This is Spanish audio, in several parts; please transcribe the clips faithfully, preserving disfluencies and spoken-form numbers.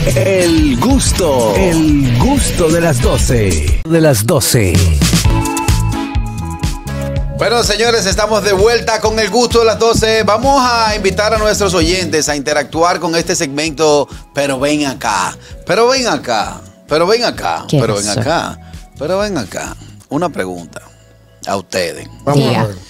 El gusto, el gusto de las doce, de las doce. Bueno, señores, estamos de vuelta con el gusto de las doce. Vamos a invitar a nuestros oyentes a interactuar con este segmento. Pero ven acá, pero ven acá, pero ven acá, pero ven acá, pero ven acá. Una pregunta a ustedes. Vamos a ver.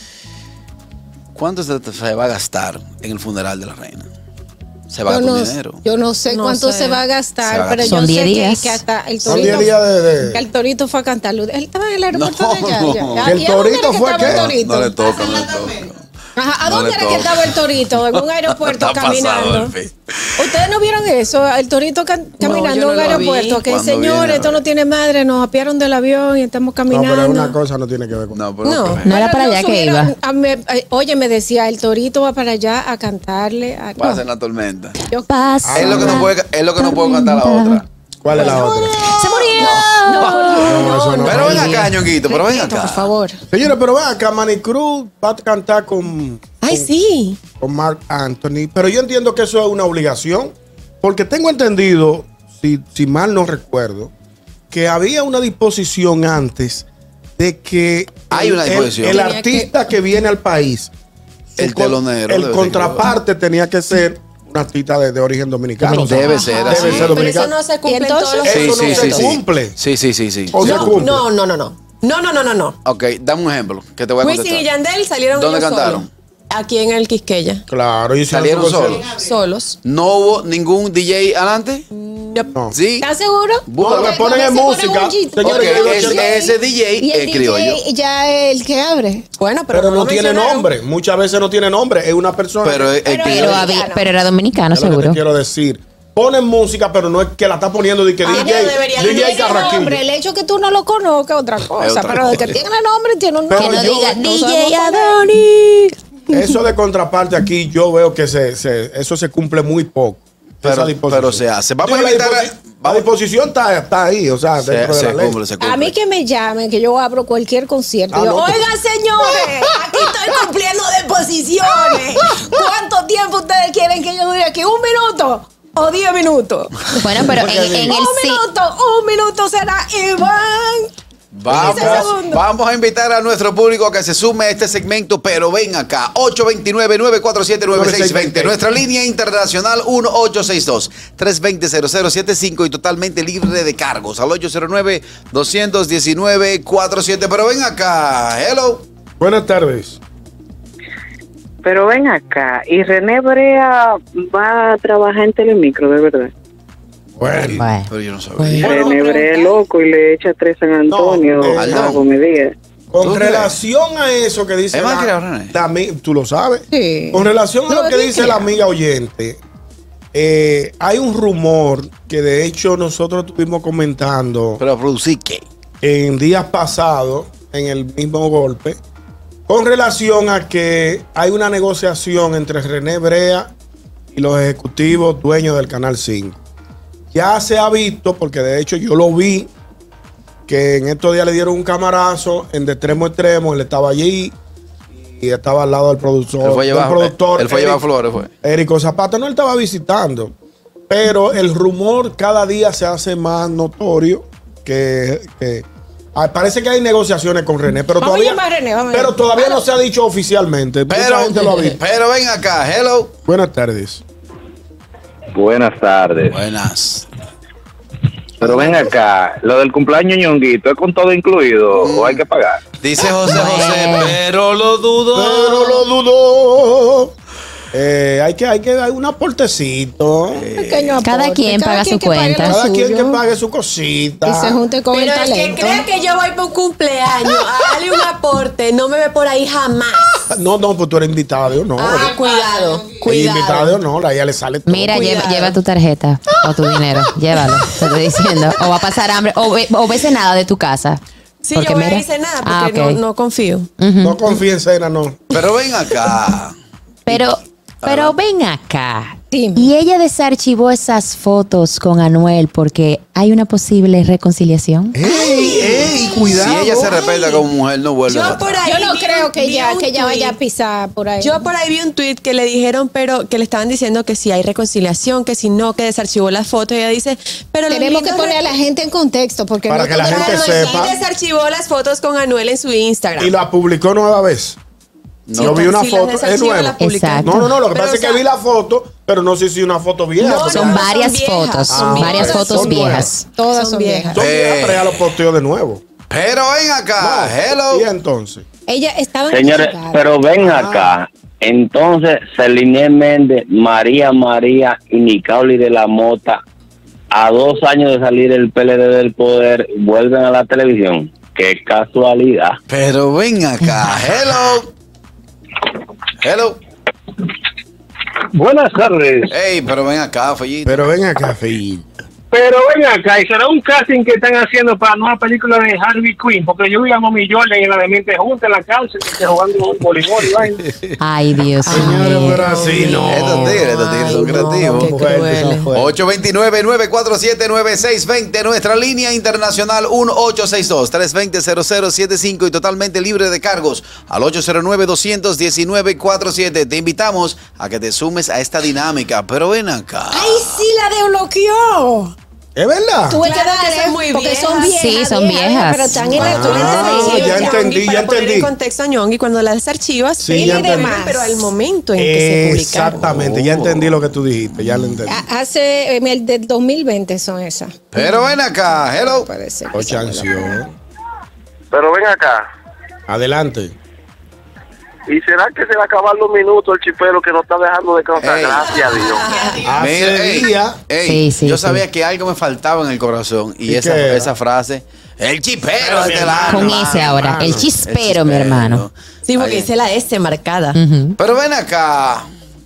¿Cuánto se, se va a gastar en el funeral de la reina? Se va a Yo gastar no, dinero. yo no sé No cuánto sé. se va a gastar, Se va a pero gastar. yo Son sé diez que, días. que hasta el Son torito, diez días de, de... que el torito fue a cantarlo. Él estaba en el aeropuerto No, de allá. no. ya. ¿Que el ¿Y a dónde torito era que fue estaba el qué? torito? No le toca, no le toca. Ajá, ¿a No dónde le era que toca. estaba el torito? En un aeropuerto Está pasado, caminando. Elfi. ¿Ustedes no vieron eso? El torito ca- caminando yo no en un lo aeropuerto. vi. Que Cuando señores, viene, esto no tiene madre, nos apiaron del avión y estamos No, caminando. pero una cosa no tiene que ver con... No, pero No, ok. No era para Pero allá no que subieron iba. a me- a- oye, me decía, el torito va para allá a cantarle. A, no, Pasa en la tormenta. yo- Pasa. Es lo que no puede, es lo que no puedo cantar la otra. ¿Cuál es la otra? ¡Se murió! No, eso no. Pero ven acá, ñonguito, pero ven Respeto, acá. por favor. Señores, pero ven acá, Manny Cruz va a cantar con, Ay, sí. con Marc Anthony, pero yo entiendo que eso es una obligación, porque tengo entendido, si, si mal no recuerdo, que había una disposición antes de que Hay el- una el- disposición. el, Tenía artista que... viene al país, El su con- telonero el debe contraparte tenía que ser un artista de, de origen dominicano. Debe ser Debe así. ser Pero dominicano. eso no se cumple ¿Y en entonces? todos los Eso Sí, no sí, se sí, sí. cumple. Sí, sí, sí, sí. O se No, cumple. no, no, no, no. No, no, no, no, no. Ok, dame un ejemplo que te voy a Wisin y contestar. Yandel salieron ¿Dónde ellos cantaron? solos. Aquí en el Quisqueya. Claro, y ¿Salieron solos? Solos. ¿No hubo ningún D J adelante? No. ¿Sí? ¿Estás seguro? No, lo que Ok, ponen a en ver si música. ponen un Señores, Ok, yo no es- quiero- ese D J Y el es criollo. D J ya el que abre. Bueno, pero, Pero no lo tiene mencionaron. nombre. Muchas veces no tiene nombre. Es una persona. Pero es Pero es Pero, criollo. había- pero era dominicano, Es lo que te seguro. quiero decir. Ponen música, pero no es que la está poniendo de que Ah, D J, no debería D J tener Carraquillo. Hombre, el hecho que tú no lo conozcas es otra cosa. Es otra pero de que cosa. tiene nombre, tiene un Pero nombre. Que no yo- diga no D sabemos J cuál es. Adonis. Eso de contraparte aquí, yo veo que se, se- eso se cumple muy poco. Pero- Esa disposición. pero se hace. Vamos Digo, a la invitar a- disposi- La disposición está, está ahí, o sea, Se, dentro de se la ley. cumple, se cumple. A mí que me llamen, que yo abro cualquier concierto. Ah, Yo, no, oiga, señores, aquí estoy cumpliendo deposiciones. ¿Cuánto tiempo ustedes quieren que yo dure aquí? ¿Un minuto o diez minutos? Bueno, pero en, en el un sí. minuto, un minuto será Iván. Vamos, quince segundos. vamos a invitar a nuestro público a que se sume a este segmento, pero ven acá, ocho dos nueve, nueve cuatro siete, nueve seis dos cero, nuestra línea internacional uno ocho seis dos, tres dos cero, cero cero siete cinco y totalmente libre de cargos al ocho cero nueve, dos uno nueve, cuatro siete, pero ven acá, hello. Buenas tardes. Pero ven acá, ¿y René Brea va a trabajar en Telemicro, de verdad? Bueno. Bueno. Pero yo no sabía. Bueno. René Brea es loco y le echa tres San Antonio No, eh, a no. Gómez Díaz. Con ¿Tú crees? relación a eso que dice ¿Es más la, que ahora, René? la ami- tú lo sabes. Sí. Con relación a No, lo que ni dice crea. la amiga oyente, eh, hay un rumor que de hecho nosotros estuvimos comentando Pero producir qué? en días pasados, en el mismo golpe, con relación a que hay una negociación entre René Brea y los ejecutivos dueños del Canal cinco. Ya se ha visto, porque de hecho yo lo vi, que en estos días le dieron un camarazo en de extremo a extremo, él estaba allí y estaba al lado del productor. Él fue a del llevar, productor él fue a llevar Eric- flores, fue. Érico Zapata, no, él estaba visitando, pero el rumor cada día se hace más notorio que, que- ah, parece que hay negociaciones con René, pero Vamos a todavía, llamar a René, vamos a pero llamar. todavía no se ha dicho oficialmente. Mucha Pero, gente lo ha visto. pero ven acá, hello. Buenas tardes. Buenas tardes. Buenas. Pero ven acá, lo del cumpleaños ñonguito, ¿es con todo incluido o hay que pagar? Dice José José, pero lo dudo. Pero lo dudo. Eh, hay que, hay que dar un aportecito. Pequeño Cada aporte, quien paga su que pague cuenta. lo Cada quien que suyo pague su cosita. y se junte con Pero el el que talento. crea que yo voy por cumpleaños a darle un aporte, no me ve por ahí jamás. No, no, pues tú eres invitada de honor. Ah, cuidado, Ella invitada de cuidado. honor, a ella le sale todo. Mira, lleva, Cuidado. lleva tu tarjeta o tu dinero, llévalo, te estoy diciendo. O va a pasar hambre, o, ve- o vese nada de tu casa. Sí, Porque yo voy a mira- decir nada Ah, porque ok. no, no confío. Ujú. No confía en Cena, no. Pero ven acá. Pero, pero ven acá. Dime. Y ella desarchivó esas fotos con Anuel porque hay una posible reconciliación. ¡Ey, ey! Cuidado. Si ella se respeta como mujer, no vuelve Yo a por votar. ahí Yo no vi creo un- que vi ella, un que ella vaya a tuit. pisar por ahí. Yo por ahí vi un tweet que le dijeron, pero que le estaban diciendo que si hay reconciliación, que si no, que desarchivó las fotos. Y ella dice, pero lo Tenemos que lindo poner a es- la gente en contexto porque Para no que la todo el gente mundo Pero sepa. sí desarchivó las fotos con Anuel en su Instagram. Y la publicó nueva vez. No. Yo vi una Sí, las foto, es desarchivó, nueva. las publicó. Exacto. No, no, no, lo que Pero, pasa es o que sea, vi la foto, pero no sé si una foto vieja. No, porque- Son no, varias viejas, fotos, son Ah, varias viejas. fotos son viejas. Todas son viejas. Son viejas, Eh. pero ella lo posteó de nuevo. Pero ven acá, No. hello. Y entonces. Ella estaba Señores, equivocada. pero ven acá. Entonces, Celine Méndez, María María y Nicauli de la Mota, a dos años de salir el P L D del poder, vuelven a la televisión. Qué casualidad. Pero ven acá, hello. Hello. Buenas tardes. Ey, pero ven acá, Fellito. Pero ven acá, Fellito. Pero ven acá, y será un casting que están haciendo para una película de Harvey Quinn, porque yo vi a Mommy Jordan en la de Mente Junta en la cárcel, que jugando voleibol y vaina. Ay, Dios Señores, mío. pero así no. Estos tigres, estos tigres son Ay, no, creativos. qué Son fuertes, crueles. son fuertes. ocho dos nueve, nueve cuatro siete, nueve seis dos cero, nuestra línea internacional uno ocho seis dos, tres dos cero, cero cero siete cinco y totalmente libre de cargos al ocho cero nueve, dos uno nueve, cuatro siete. Te invitamos a que te sumes a esta dinámica, pero ven acá. ¡Ay, sí, la desbloqueó! ¿Es verdad? Tuve Claro que que darle son muy porque viejas. son viejas. Sí, son viejas. Pero están en Ah, la actualidad. ya entendí, ya Para poner entendí. en contexto a Ñongui, cuando las desarchivas, Sí, sí, ya y entendí. demás, pero al momento en que se publicaron. Exactamente, ya entendí lo que tú dijiste, ya lo entendí. A- Hace eh, el del dos mil veinte son esas. Pero ven acá, hello. Parece. O chanción. Pero ven acá, Adelante. ¿y será que se va a acabar los minutos el chipero que no está dejando de cantar? Ey. Gracias a Dios. Hace Mira, ey, días. ey, Sí, sí, yo sí. sabía que algo me faltaba en el corazón y, ¿Y esa, qué era? esa frase, el chipero de mi este hermano. lado. Con ese ahora, el hermano, chispero, mi hermano. Sí, porque Ahí. dice la S marcada. Ujú. Pero ven acá.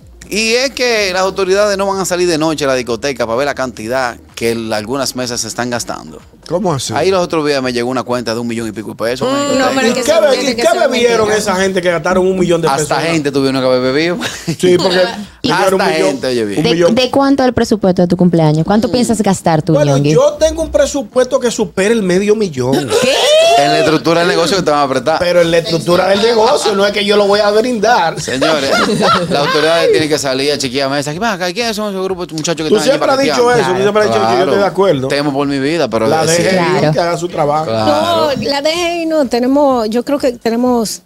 Y es que las autoridades no van a salir de noche a la discoteca para ver la cantidad que el- algunas mesas se están gastando. ¿Cómo así? Ahí los otros días me llegó una cuenta de un millón y pico de pesos. en la no, discoteca. pero ¿Y es que qué, son be- gente y que qué son bebieron mentiras. esa gente que gastaron un millón de pesos? Hasta gente tuvieron que haber bebido. Sí, porque Hasta un millón, gente, oye bien. un ¿De, millón. de cuánto es el presupuesto de tu cumpleaños? ¿Cuánto piensas gastar tú, Bueno, Ñongui? yo tengo un presupuesto que supera el medio millón. En la estructura del negocio que te van a apretar. Pero en la estructura del negocio no es que yo lo voy a brindar. Señores, las autoridades tienen que salir a chequear mesas. Ven acá, ¿quiénes son esos grupos de muchachos que Tú están allí siempre has dicho paqueteando? eso, tú siempre has dicho que yo estoy de acuerdo. Temo por mi vida, pero La sí. deje Claro. bien, que haga su trabajo. Claro. No, la D G I no, tenemos, yo creo que tenemos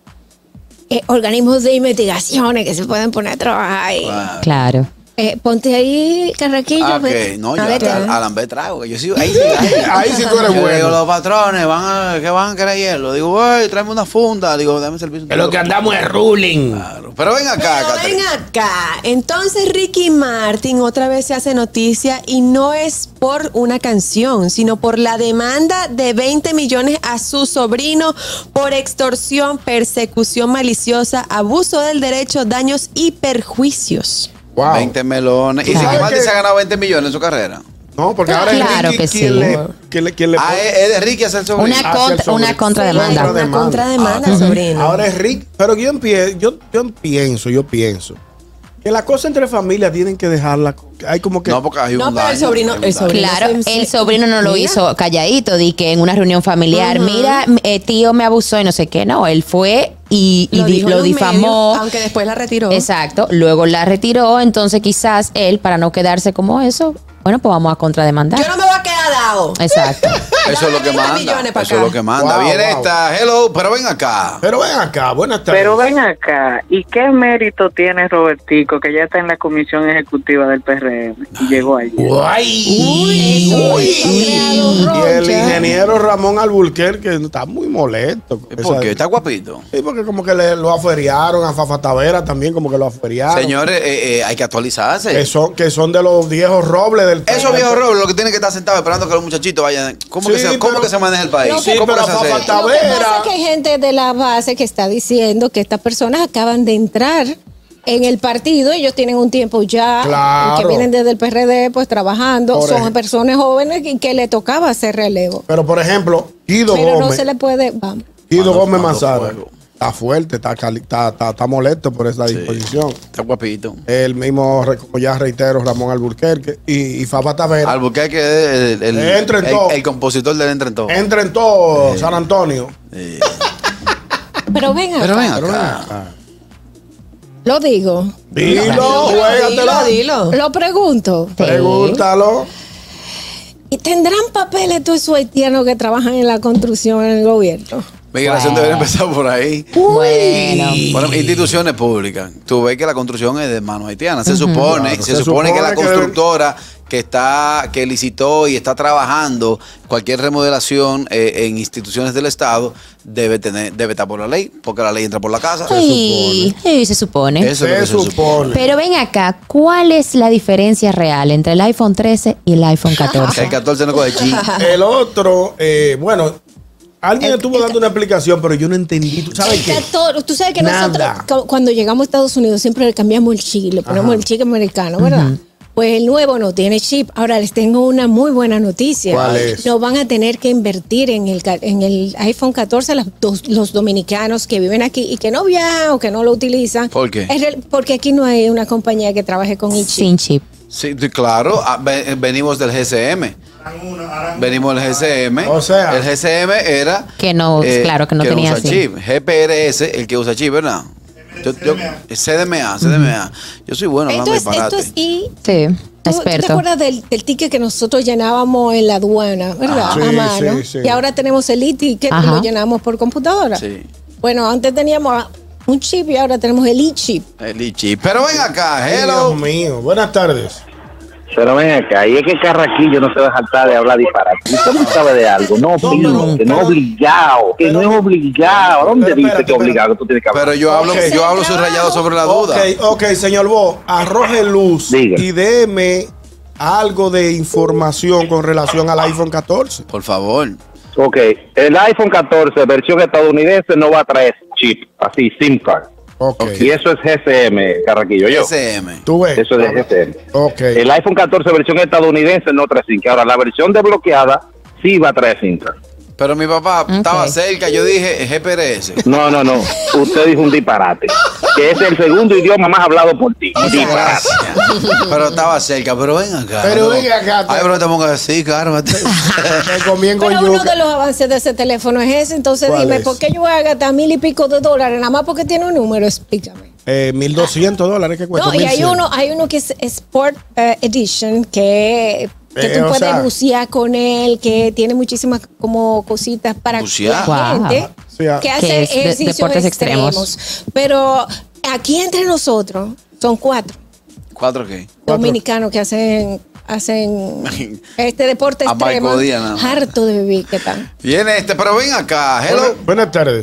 eh, organismos de investigaciones que se pueden poner a trabajar ahí. Claro. Claro. Eh, ponte ahí, Carraquillo. Ah, ve- ok. No, yo a ver, Alan, ¿qué? Alan B trago. que Yo sí, ahí sí, ahí, Ahí sí tú eres Yo bueno. digo, los patrones van a, que van a querer hielo. Digo, güey, tráeme una funda. Digo, dame servicio. Que lo que andamos es ruling. Claro. Pero ven acá, Pero ven Catherine. acá. Entonces Ricky Martin otra vez se hace noticia y no es por una canción, sino por la demanda de veinte millones a su sobrino por extorsión, persecución maliciosa, abuso del derecho, daños y perjuicios. Wow. veinte melones. ¿Y ¿Tú si sabes Martin que- se ha ganado veinte millones en su carrera? No, porque ahora Claro es Ricky que quien, sí. le, quien le, quien le Ah, pone- es es de Ricky hacer sobrino. Una, hacia contra- el sobrino. una contrademanda. Sí, Una contrademanda al sobrino. Ahora es Rick, pero yo, empie- yo, yo pienso, yo pienso que las cosas entre familias tienen que dejarla. Hay como que. No, porque hay un No, pero el daño, sobrino- hay un el daño. sobrino- Claro, Sí, el sí. sobrino no lo Mira. hizo calladito, di que en una reunión familiar, mira, eh, tío me abusó y no sé qué, no, él fue y, y Lo di- dijo en lo los difamó. medios, aunque después la retiró. Exacto, luego la retiró, entonces quizás él, para no quedarse como eso, bueno, pues vamos a contrademandar. Yo no me voy a quedar dado. Exacto. Eso es lo que veinte manda. millones pa' Eso es acá. lo que manda. Wow, Viene wow. esta, hello, pero ven acá. Pero ven acá, buenas tardes. Pero ven acá, ¿y qué mérito tiene Robertico, que ya está en la comisión ejecutiva del P R M y llegó allí? Uy, uy, eso ha creado Y el roncha. ingeniero Ramón Alburquerque está muy molesto. con ¿Y por esa- qué? Está guapito. Sí, porque como que le, lo aferiaron a Fafa Tavera también, como que lo aferiaron. Señores, eh, eh, hay que actualizarse. Que son, que son de los viejos robles del Esos viejos robles, lo que tienen que estar sentados esperando que los muchachitos vayan. ¿Cómo, Sí, que, se, cómo pero- que se maneja el país? Sí, ¿Cómo pero que se hace Fafa esto? Tavera- Lo que pasa es que hay gente de la base que está diciendo que estas personas acaban de entrar en el partido, ellos tienen un tiempo ya, Claro. que vienen desde el P R D pues trabajando, Por son ejemplo. personas jóvenes y que le tocaba hacer relevo. Pero por ejemplo, Guido Pero no Gómez. se le puede, vamos. Guido Mando- Gómez mando Mazara. fuego. Está fuerte, está, cali- está, está, está molesto por esa Sí. disposición. Está guapito. El mismo, re- como ya reitero, Ramón Alburquerque y, y Faba Tavera. Albuquerque es el, el, Entra en el- todo. el compositor del Entra en todo. Entra en todo San Antonio. Sí. Pero ven acá. Pero ven Pero ven acá. acá. Lo digo. Dilo, Dilo, juégatela. dilo. Lo pregunto. Pregúntalo. ¿Y tendrán papeles todos esos haitianos que trabajan en la construcción en el gobierno? Migración Bueno. debería empezar por ahí. Bueno. Bueno, instituciones públicas. Tú ves que la construcción es de manos haitianas. Se supone, Claro, se, se supone que la supone que deben- constructora que está, que licitó y está trabajando cualquier remodelación eh, en instituciones del Estado debe tener, debe estar por la ley, porque la ley entra por la casa. Sí, sí, se supone. Eso es lo Se que se supone. supone. Pero ven acá, ¿cuál es la diferencia real entre el iPhone trece y el iPhone Que catorce? el catorce no coge chi. El otro, eh, bueno, alguien estuvo dando una explicación, pero yo no entendí. ¿Tú sabes El qué? catorce, tú sabes que Nada. nosotros cu- cuando llegamos a Estados Unidos siempre le cambiamos el chip, le ponemos Ajá. el chip americano, ¿verdad? Pues el nuevo no tiene chip. Ahora les tengo una muy buena noticia. ¿Cuál es? No van a tener que invertir en el, ca- en el iPhone catorce los, dos- los dominicanos que viven aquí y que no viajan o que no lo utilizan. ¿Por qué? Es real- porque aquí no hay una compañía que trabaje con el chip. Sin chip. Sí, sí, claro, ah, ve- venimos del G C M. Venimos del G C M. O sea. el G C M era. eh, Que no, claro, que no tenía usa así. chip. G P R S, el que usa chip, ¿verdad? Yo, yo, C D M A, C D M A. Yo soy bueno hablando Esto es, esto disparate. es y Sí, ¿Tú, tú te experto. acuerdas del, del ticket que nosotros llenábamos en la aduana, verdad? Ajá. A Sí, mano. sí, sí. Y ahora tenemos el e-ticket y Ajá. lo llenamos por computadora. Sí. Bueno, antes teníamos un chip y ahora tenemos el e-chip. El e-chip. Pero ven acá, Ay, hello. Dios mío. Buenas tardes. Pero ven acá, y es que Carraquillo no se va a saltar de hablar disparate. Usted no sabe de algo, no No, opine, que no pero- obligado, que pero- no es obligado. ¿Dónde pero dice espérate, que es obligado? Tú tienes que hablar. Pero yo hablo, Ok. yo hablo subrayado sobre la duda. Ok, ok, señor Bo, arroje luz Diga. y déme algo de información con relación al iPhone catorce. Por favor. Ok, el iPhone catorce, versión estadounidense, no va a traer chip, así, SIM card. Ok. Y eso es G C M, Carraquillo, yo. G C M. ¿Tú ves? Eso es de G C M. Ok. El iPhone catorce, versión estadounidense, no trae SIM card. Ahora, la versión desbloqueada sí va a traer SIM card. Pero mi papá Ok. estaba cerca, yo dije G P R S. No, no, no. Usted dijo un disparate. Que es el segundo idioma más hablado por ti. Disparate. Gracias. Pero estaba cerca, pero ven acá. Pero ¿no? ven acá, Ay, pero te pongas así, cármate. Me comí en Pero uno yuca. de los avances de ese teléfono es ese. Entonces ¿Cuál dime, es? ¿por qué yo voy a gastar mil y pico de dólares? Nada más porque tiene un número, explícame. Eh, mil doscientos dólares que cuesta. No, y hay mil cien. uno, hay uno que es Sport eh, Edition, que, que Eh, tú o puedes sea- bucear con él, que tiene muchísimas como cositas para Bucear. la Wow. gente Sí, ah. que Que hace es de- ejercicios deportes extremos. extremos. Pero aquí entre nosotros son cuatro ¿Cuatro qué? dominicanos que hacen hacen este deporte A Marco extremo. Díaz, nada más. Harto de vivir, ¿qué tal? Viene este, pero ven acá, hello. Buenas, buenas tardes.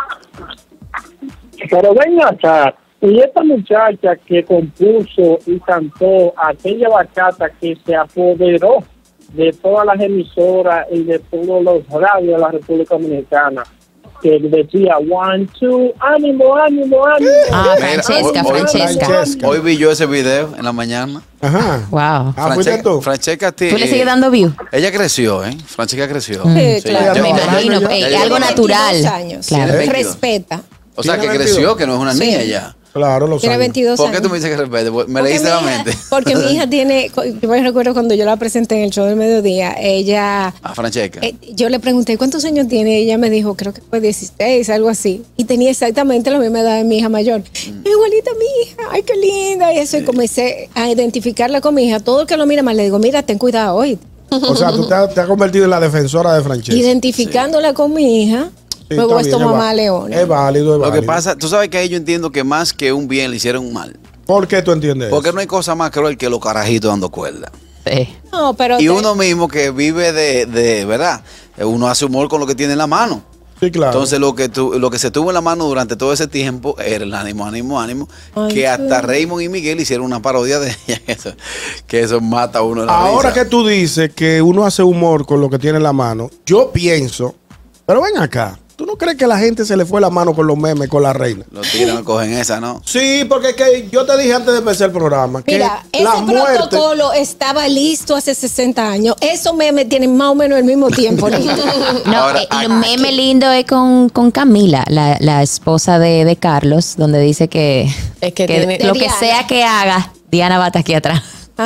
Pero ven acá, y esta muchacha que compuso y cantó aquella bachata que se apoderó de todas las emisoras y de todos los radios de la República Dominicana, que decía one, two, ánimo, ánimo, ánimo. Ah, Mira, Francesca, hoy- hoy- Francesca. Francesca. Hoy vi yo ese video en la mañana. Ajá. Wow. Ah, fuiste tú. Francesca, ti- ¿Tú le eh, sigues dando view? Ella creció, ¿eh? Francesca creció. Sí, claro. ya- Me no, imagino, ya- eh, ya- algo ya- natural. veintidós años. Claro. Tiene veintidós. Respeta. O sea, que Tiene creció, veintidós. que no es una Sí. niña ya. Claro, lo Tiene sabe. veintidós ¿Por años. qué tú me dices que respete? Me Porque leíste mi la hija- mente. Porque mi hija tiene, yo me recuerdo cuando yo la presenté en el show del mediodía, ella, A Francesca. eh, yo le pregunté cuántos años tiene, y ella me dijo, creo que fue dieciséis, algo así, y tenía exactamente la misma edad de mi hija mayor. Mm. Igualita a mi hija, ay, qué linda, y eso, y comencé a identificarla con mi hija. Todo el que lo mira más le digo, mira, ten cuidado hoy. O sea, tú te has, te has convertido en la defensora de Francesca. Identificándola con mi hija, Sí, luego está esto bien, es mamá va- leona. Es válido, es Lo que válido. pasa, tú sabes que ahí yo entiendo que más que un bien le hicieron un mal. ¿Por qué tú entiendes Porque eso? no hay cosa más cruel que los carajitos dando cuerda. Sí. No, pero Y te- uno mismo que vive de, de, ¿verdad? Uno hace humor con lo que tiene en la mano. Sí, claro. Entonces lo que tu- lo que se tuvo en la mano durante todo ese tiempo era el ánimo, ánimo, ánimo, Ay, que sí. hasta Raymond y Miguel hicieron una parodia de ella, que eso, que eso mata a uno de la Ahora risa. que tú dices que uno hace humor con lo que tiene en la mano, yo pienso, pero ven acá, ¿Tú no crees que la gente se le fue la mano con los memes, con la reina? Los tigres no cogen esa, ¿no? Sí, porque es que yo te dije antes de empezar el programa que Mira, ese la muerte... protocolo estaba listo hace sesenta años. Esos memes tienen más o menos el mismo tiempo. ¿no? No, Ahora, eh, aquí- lo meme lindo es con, con Camila, la, la esposa de, de Carlos, donde dice que, Es que tiene- lo de que Diana. sea que haga, Diana va a estar aquí atrás.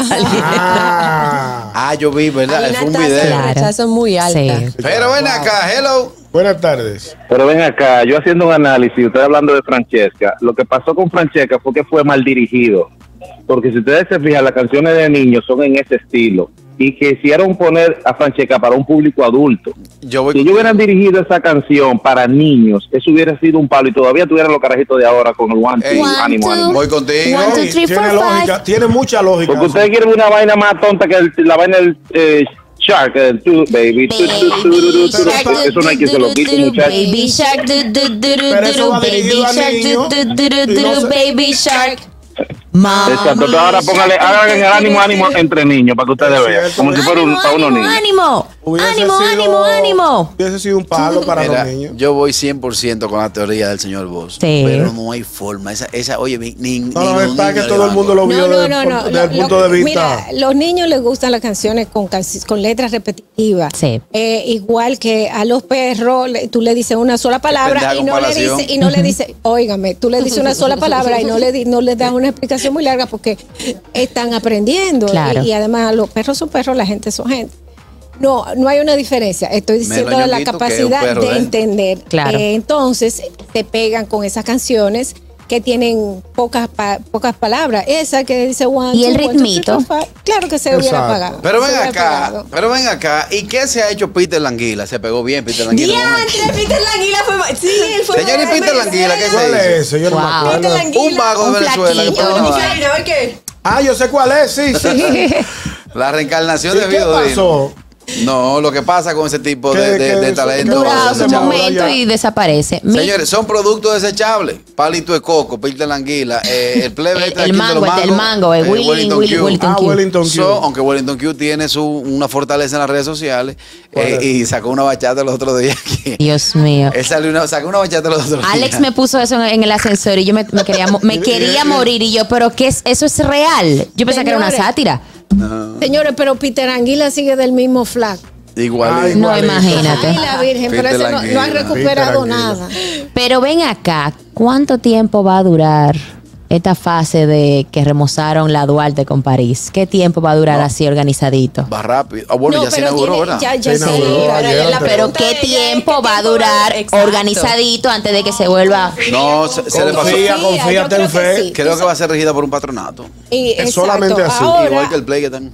Ah. Ah, yo vi, ¿verdad? Hay Fue un una tasa de video. Claro. rechazo muy alta. Sí. Pero ven acá, hello. Buenas tardes. Pero ven acá, yo haciendo un análisis, usted hablando de Francesca, lo que pasó con Francesca fue que fue mal dirigido, porque si ustedes se fijan, las canciones de niños son en ese estilo, y quisieron poner a Francesca para un público adulto. Yo voy Si ellos hubieran dirigido esa canción para niños, eso hubiera sido un palo, y todavía tuvieran los carajitos de ahora con el one, two, Ey, One, ánimo, two. ánimo. Voy contigo. One, two, Sí, three, tiene four, lógica, five. tiene mucha lógica. Porque ustedes quieren una vaina más tonta que el- la vaina del eh, Shark, el tu, baby, tu, tu, tu, tu, tu, tu. Eso no hay que se lo quite, muchachos. Baby Shark, du, du, du, du, Pero eso du, va Baby dirigido a Shark, niños, du, du, du, y du, no du, se- Baby Shark. Mami, Exacto, entonces ahora póngale, hagan el ánimo, ánimo entre niños para que ustedes Es vean, cierto. como si fuera un, ánimo, para unos ánimo, niños. ánimo, Hubiese ánimo, sido- ánimo, ánimo. Hubiese sido un palo para Mira, los niños. yo voy cien por ciento con la teoría del señor Boss. Sí. Pero no hay forma. Esa, esa oye, ni, ni, No, ningún no, es para que niño todo le el mundo va a- lo vio No, no, desde, no, no. desde el Lo- punto lo- de vista. Mira, los niños les gustan las canciones con, canci- con letras repetitivas. Sí. Eh, igual que a los perros, le- tú le dices una sola palabra Pendeja y no le comparación. dices, y no le dices, óigame, tú le dices una sola palabra y no le, di- no le das una explicación muy larga porque están aprendiendo. Claro. Y, y además los perros son perros, la gente son gente. No, no hay una diferencia. Estoy diciendo Menos de la Ñonguito, que es un capacidad perro de de él. entender. Claro. Eh, entonces, te pegan con esas canciones que tienen pocas pa- pocas palabras. Esa que dice one, ¿Y el two, one, two, three, ritmito? four, five. Claro que se hubiera Exacto. apagado. Pero ven Se hubiera acá, apagado. pero ven acá. ¿Y qué se ha hecho Peter Languila? Se pegó bien Peter Languila. Diantre, Peter Languila fue ma- Sí, él fue Señor, ¿y ma- Peter Languila qué ¿Cuál se es hizo? ese? Yo no me Wow. acuerdo. Peter Languila. Un vago de Un Venezuela que flaquito. pone una ¿Y vaina. qué? ¿No? ¿Y qué? Ah, yo sé cuál es, sí, sí. La reencarnación ¿Y de qué Vidodino. pasó? No, lo que pasa con ese tipo ¿Qué- de, de, qué de eso? talento. ¿Qué Dura pasa? un Se desechable. llama- momento ya. y desaparece. Mi- Señores, son productos desechables. Palito de coco, Peter Languila, eh, el plebe El- este de el aquí de los mango, el del mangos, mango, el eh, Willy- Wellington Willy- Q. Wellington Ah, Q. Wellington Q. So, aunque Wellington Q tiene su, una fortaleza en las redes sociales eh, es? y sacó una bachata los otros días. Que Dios mío. él salió una, sacó una bachata los otros días. Alex me puso eso en, en el ascensor y yo me, me quería, mo- me quería morir y yo, pero ¿qué es? ¿Eso es real? Yo pensaba que era una Señores. sátira. Señores, pero Peter Anguila sigue del mismo flaco. Igual. Ay, No, igualito. imagínate. Ay, la Virgen, pero Peter ese no, no ha Anguila. recuperado Peter Anguila. nada. Pero ven acá, ¿cuánto tiempo va a durar esta fase de que remozaron la Duarte con París? ¿Qué tiempo va a durar No. así organizado? Va rápido. Ah, bueno, No, ya se pero inauguró, tiene- ¿verdad? Ya, ya Se se inauguró inauguró. ayer, Pero la antes. Pero pregunta ¿qué de ella es, tiempo ¿qué va a tiempo durar Exacto. organizadito antes de que se vuelva? No, se, se le pasó. Confía, Confía, confía, yo ten creo que fe. sí. Creo que va a ser regida por un patronato. Y, Es exacto. solamente así. Ahora, Igual que el play que están.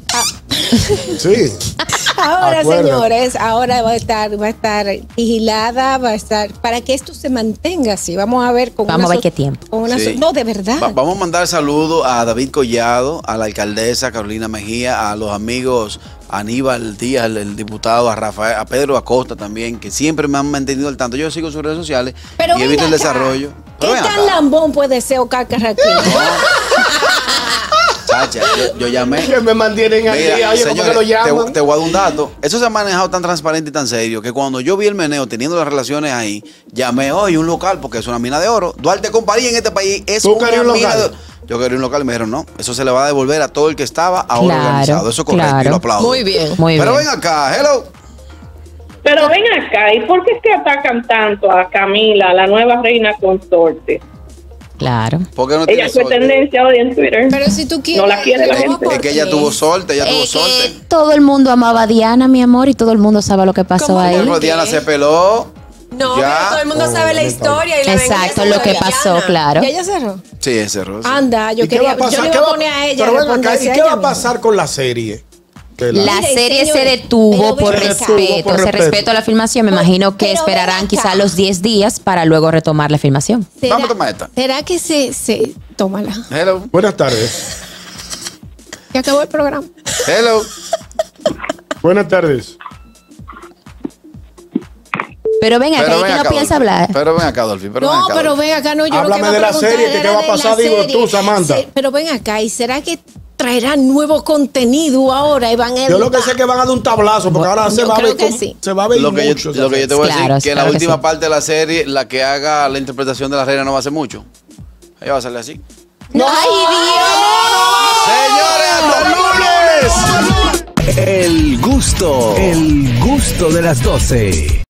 Sí. ahora Acuérdate. señores, ahora va a estar, va a estar vigilada, va a estar para que esto se mantenga así. Vamos a ver con Vamos una a ver so- qué tiempo. con una Sí. so- no, de verdad. Va- vamos a mandar saludos a David Collado, a la alcaldesa Carolina Mejía, a los amigos Aníbal Díaz, el, el diputado, a Rafael, a Pedro Acosta también, que siempre me han mantenido al tanto. Yo sigo sus redes sociales Pero y he ven visto el acá, desarrollo. ¿Qué Pero ven tan acá. lambón puede ser Ocar Carraquillo? Chacha, yo, yo llamé. Que me mantienen al Mira, día. Oye, ¿cómo que señores, lo te, llaman? te voy a dar un dato. Eso se ha manejado tan transparente y tan serio que cuando yo vi el meneo teniendo las relaciones ahí, llamé hoy un local porque es una mina de oro. Duarte con París en este país es ¿Tú una querías un mina de local? oro. Yo quería un local y me dijeron no. Eso se le va a devolver a todo el que estaba ahora Claro, organizado. Eso es correcto y claro. lo aplaudo. Muy bien. Muy Pero bien. ven acá, hello. Pero ven acá, ¿y por qué es que atacan tanto a Camila, la nueva reina consorte? Claro. ¿Por qué no Ella tiene fue sorte? tendencia hoy en Twitter. Pero si tú quieres. No la quiere la no, gente. ¿por Es que ella qué? tuvo sorte, ella tuvo Es que sorte. todo el mundo amaba a Diana, mi amor, y todo el mundo sabe lo que pasó ¿Cómo ahí. Pero Diana se peló. No, Ya. pero todo el mundo Oh, sabe la lamentable. historia y la Exacto, venganza lo que de pasó, Diana. claro. ¿Ya ella cerró? Sí, ese rosa. Anda, yo ¿Y qué va quería. a pasar? Yo le ¿Qué iba a va- poner a ella. Pero ven acá, responderse ¿y a qué ella va a misma. pasar con la serie? De la- La Mire, serie se señores, detuvo pero por ven acá. respeto, Por se respeto. respeto a la filmación. Me Pero- imagino que pero esperarán ven quizá acá. los diez días para luego retomar la filmación. ¿Será, Vamos a tomar esta. ¿Será que se, se. Tómala. Hello, Buenas tardes. Que acabó el programa. hello. Buenas tardes. Pero ven acá, Pero ¿y ven que no acá, piensa Dolphy. hablar? Pero ven acá, Dolphy. Pero ven No, acá, pero Dolphy. ven acá, no, yo Háblame lo que de iba a la preguntar serie, que era qué va a de la pasar, digo serie. tú, Samantha. Sí, pero ven acá, ¿y será que traerán nuevo contenido ahora y van a Yo lo que sé es que van a dar un tablazo, porque ahora se Yo va, a creo ver que cómo- sí. se va a ver Lo que, mucho. yo, lo que yo te voy a Claro, decir, que en la claro que última sí. parte de la serie, la que haga la interpretación de la reina no va a ser mucho. Ella va a salir así. ¡Ay, Dios! Señores, hasta el lunes. El gusto, el gusto de las doce.